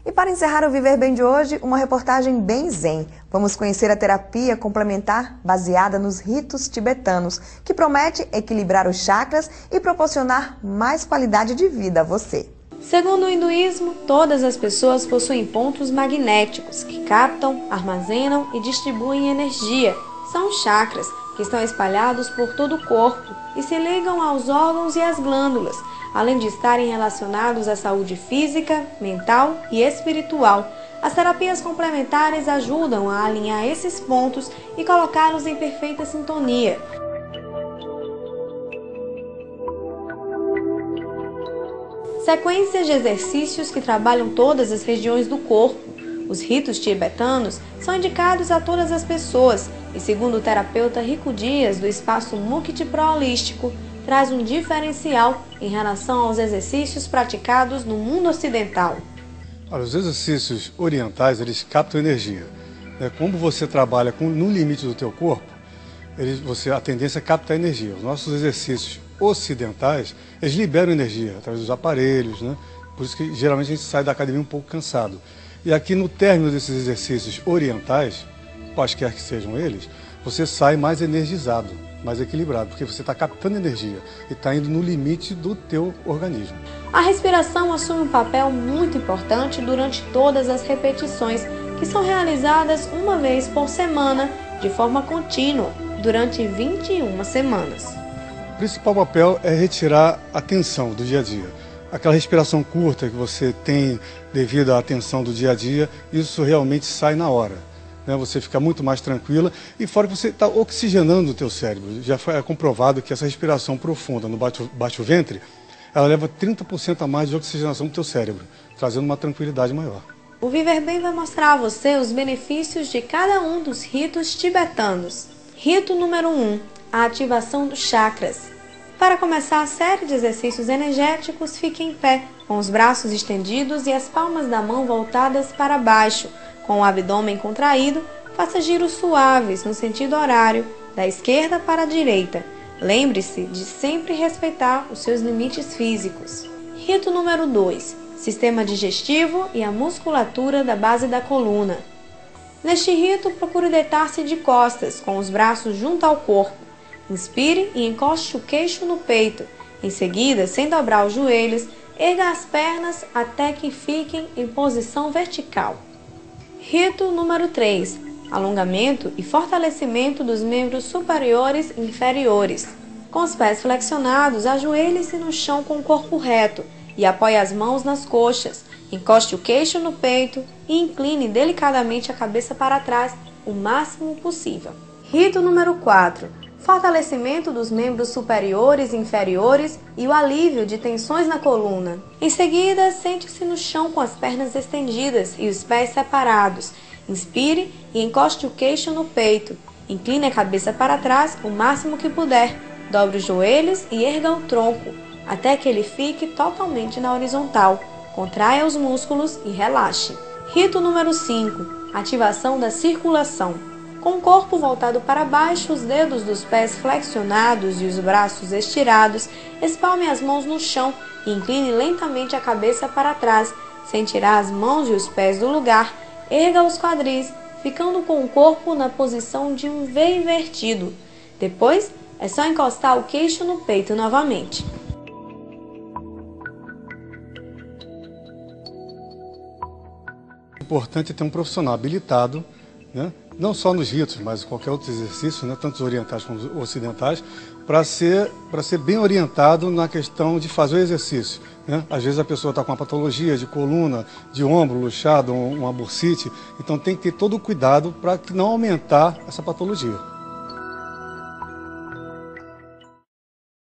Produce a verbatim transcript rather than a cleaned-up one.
E para encerrar o Viver Bem de hoje, uma reportagem bem zen. Vamos conhecer a terapia complementar baseada nos ritos tibetanos, que promete equilibrar os chakras e proporcionar mais qualidade de vida a você. Segundo o hinduísmo, todas as pessoas possuem pontos magnéticos que captam, armazenam e distribuem energia. São chakras que estão espalhados por todo o corpo e se ligam aos órgãos e às glândulas, além de estarem relacionados à saúde física, mental e espiritual. As terapias complementares ajudam a alinhar esses pontos e colocá-los em perfeita sintonia. Sequências de exercícios que trabalham todas as regiões do corpo. Os ritos tibetanos são indicados a todas as pessoas e, segundo o terapeuta Rico Dias, do espaço Mukti Pro Holístico, traz um diferencial em relação aos exercícios praticados no mundo ocidental. Olha, os exercícios orientais, eles captam energia. Como você trabalha com, no limite do teu corpo, eles, você, a tendência é captar energia. Os nossos exercícios ocidentais, eles liberam energia através dos aparelhos, né? Por isso que geralmente a gente sai da academia um pouco cansado. E aqui no término desses exercícios orientais, quaisquer que sejam eles, você sai mais energizado, mais equilibrado, porque você está captando energia e está indo no limite do teu organismo. A respiração assume um papel muito importante durante todas as repetições, que são realizadas uma vez por semana, de forma contínua, durante vinte e uma semanas. O principal papel é retirar a tensão do dia a dia. Aquela respiração curta que você tem devido à tensão do dia a dia, isso realmente sai na hora. Né? Você fica muito mais tranquila e fora que você está oxigenando o teu cérebro. Já foi comprovado que essa respiração profunda no baixo, baixo ventre, ela leva trinta por cento a mais de oxigenação do teu cérebro, trazendo uma tranquilidade maior. O Viver Bem vai mostrar a você os benefícios de cada um dos ritos tibetanos. Rito número um, a ativação dos chakras. Para começar a série de exercícios energéticos, fique em pé, com os braços estendidos e as palmas da mão voltadas para baixo. Com o abdômen contraído, faça giros suaves no sentido horário, da esquerda para a direita. Lembre-se de sempre respeitar os seus limites físicos. Rito número dois, sistema digestivo e a musculatura da base da coluna. Neste rito, procure deitar-se de costas, com os braços junto ao corpo. Inspire e encoste o queixo no peito. Em seguida, sem dobrar os joelhos, erga as pernas até que fiquem em posição vertical. Rito número três. Alongamento e fortalecimento dos membros superiores e inferiores. Com os pés flexionados, ajoelhe-se no chão com o corpo reto e apoie as mãos nas coxas. Encoste o queixo no peito e incline delicadamente a cabeça para trás o máximo possível. Rito número quatro. Fortalecimento dos membros superiores e inferiores e o alívio de tensões na coluna. Em seguida, sente-se no chão com as pernas estendidas e os pés separados. Inspire e encoste o queixo no peito. Incline a cabeça para trás o máximo que puder. Dobre os joelhos e erga o tronco, até que ele fique totalmente na horizontal. Contraia os músculos e relaxe. Rito número cinco. Ativação da circulação. Com o corpo voltado para baixo, os dedos dos pés flexionados e os braços estirados, espalme as mãos no chão e incline lentamente a cabeça para trás, sem tirar as mãos e os pés do lugar. Erga os quadris, ficando com o corpo na posição de um V invertido. Depois, é só encostar o queixo no peito novamente. O importante é ter um profissional habilitado, né? Não só nos ritos, mas qualquer outro exercício, né? Tanto os orientais como os ocidentais, para ser, para ser bem orientado na questão de fazer o exercício. Né? Às vezes a pessoa está com uma patologia de coluna, de ombro luxado, uma bursite, então tem que ter todo o cuidado para não aumentar essa patologia.